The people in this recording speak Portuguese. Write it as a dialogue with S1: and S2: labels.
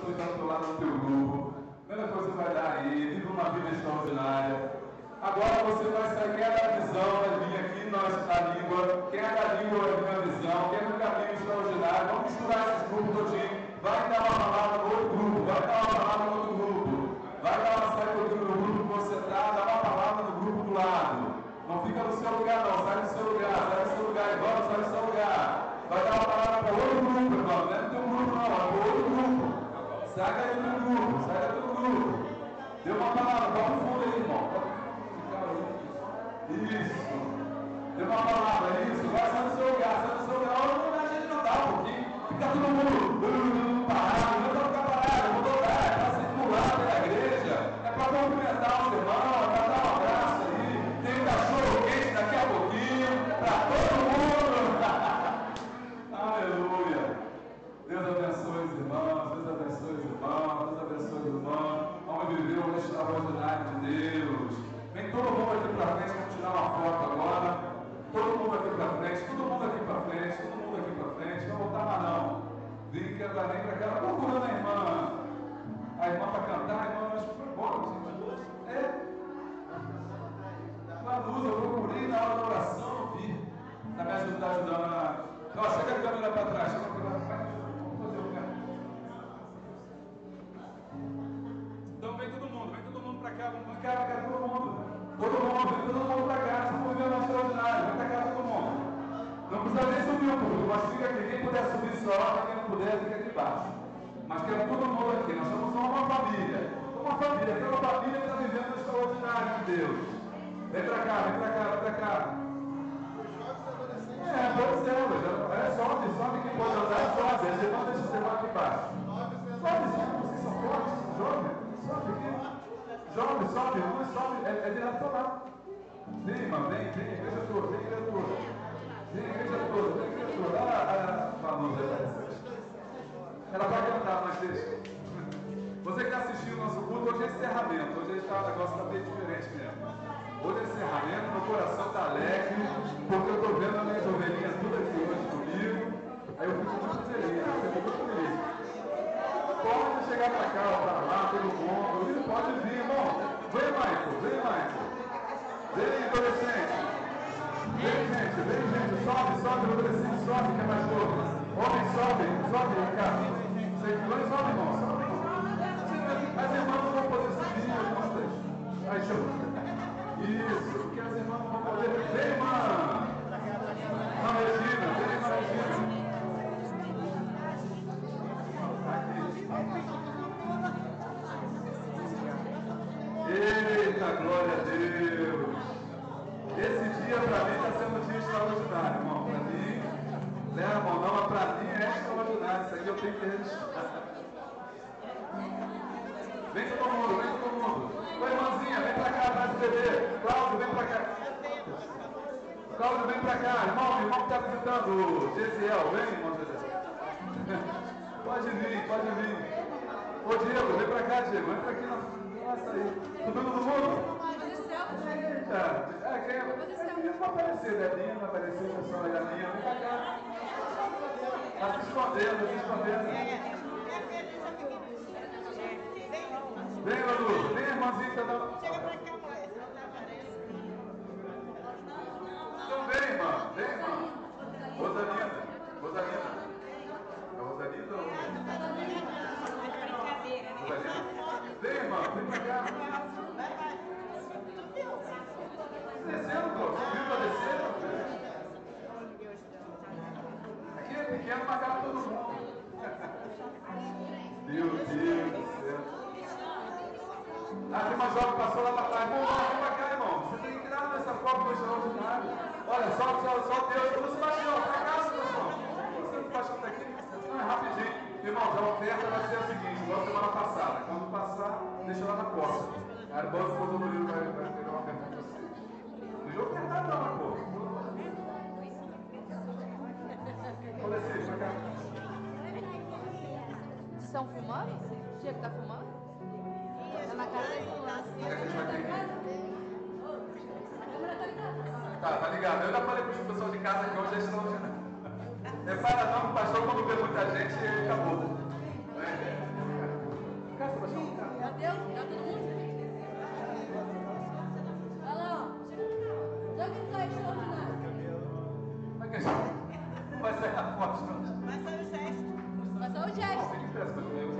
S1: que estão do teu lado no teu grupo. Primeira coisa que vai dar aí, viva uma vida extraordinária. Agora você vai sair, quem é da visão, vai vir aqui, nós da língua. Quem é da língua vai vir a visão. Quem é do caminho extraordinário, vamos misturar esses grupos todinho. Vai dar uma palavra no outro grupo, vai dar uma palavra no outro grupo. Vai dar uma saída no grupo que você está, dá uma palavra no grupo do lado. Não fica no seu lugar não, sai do seu lugar, sai do seu lugar, Evandro, sai do seu lugar. Vai dar uma palavra para outro grupo, Evandro, não é do teu grupo não, é para outro grupo. Sai daí do teu grupo, sai daí do grupo. Deu uma palavra, bota o fundo aí, irmão. Isso. Deu uma palavra, isso. Vai sair do seu lugar, sai do seu lugar. Olha, não dá gente de andar um pouquinho. Fica todo mundo parado, não dá para ficar parado, vou dobrar, é para circular pela igreja, é para cumprimentar os irmãos, é para dar um abraço aí. Tem um cachorro quente daqui a pouquinho, para todo mundo. Aleluia. Deus abençoe os irmãos, Deus abençoe os irmãos, Deus abençoe os irmãos. Vamos viver o extraordinário de Deus. Vem todo mundo aqui para frente, vamos tirar uma foto agora. Todo mundo aqui para frente, todo mundo aqui para frente, todo mundo aqui para frente. Não voltar mais não. Vim que ela nem para cá, procurando a irmã para cantar, a irmã, mas foi embora, gente. É. Na luz, eu procurei na hora da oração, não vi. Está me ajudando a. Ó, chega a câmera para trás, chega a câmera para trás. Vamos fazer o quê? Então vem todo mundo para cá, vamos para cá, todo mundo. Todo mundo para cá, vamos viver o nosso extraordinário, vem para cá todo mundo. Não precisa nem subir o público, mas fica aqui. Quem puder subir sobe, quem não puder fica aqui embaixo. Mas quero todo mundo aqui, nós somos uma família. Uma família, aquela família que está vivendo o extraordinário de Deus. Vem para cá, vem para cá, vem para cá. Pode ser, sobe quem pode andar, sobe. Você não deixa você aqui embaixo. Sobe, vocês são fortes, jovem, sobe aqui. Jovem, sobe, é direto para lá. Vem, irmã, vem, igreja toda, vem, igreja toda. Vem, igreja toda. Olha a famosa. Ela vai cantar, mas deixa. Você que está assistindo o nosso culto, hoje é encerramento. Hoje o negócio está bem diferente mesmo. Hoje é encerramento, meu coração está alegre, porque eu estou vendo as minhas ovelhinhas tudo aqui hoje comigo. Aí eu fico muito feliz, Pode chegar para cá, para lá, todo mundo. Pode vir, irmão. Vem, Michael. Vem, adolescente. Vem, gente. Sobe, adolescente, sobe, que é mais novo. Homem, sobe, Ricardo. Sobe, irmão. As irmãs não vão poder subir, Aí, isso, porque as irmãs não vão poder. Vem, irmã. Regina. Eita, glória a Deus! Esse dia para mim está sendo um dia extraordinário, irmão. Para mim, leva a mão, não, mas para mim é extraordinário. Isso aqui eu tenho que registrar. Vem todo mundo. Oi, irmãzinha, vem para cá atrás do bebê. Cláudio, vem para cá. Cláudio, vem para cá. Irmão que está visitando o Gesiel. Vem, irmão Gesiel. Pode vir. Ô, Diego, vem pra cá, Diego. Entra aqui nossa aí. Tudo mundo? Quem vai aparecer, Debinha, vai aparecer, o pessoal da Galinha. Vem pra cá. Tá se escondendo. Vem, Manu. Vem, irmãzinha, que tá. Chega pra cá, mãe. Senão não aparece. Então vem, irmã. Rosalina. É Rosalina ou... Vem, irmão, vem pra cá. Descendo, Cláudio. Subiu pra descer? Aqui é pequeno, mas cabe todo mundo. Meu Deus do céu. Tem uma jovem que passou lá pra trás. Vem pra cá, irmão. Você tem que tirar nessa foto do extraordinário. Olha, só Deus. Não se baixou, pra cá, pessoal. Você não baixou até aqui? Não, é rapidinho. Irmãos, a oferta vai ser a seguinte, igual semana passada. Quando passar, deixa lá na porta. Aí o banco do Murilo vai pegar uma oferta para vocês. Não ia ofertar não, mas pô. Olha assim, pra cá.
S2: Estão fumando? Diego tá fumando? Tá na casa dele fumando.
S1: A gente vai ter que... Tá ligado. Eu já falei para o pessoal de casa que hoje é extraordinário. Repara não, o pastor quando vê muita gente, ele acabou. a foto.
S2: Mas só o gesto.
S1: Não, tem que prestar.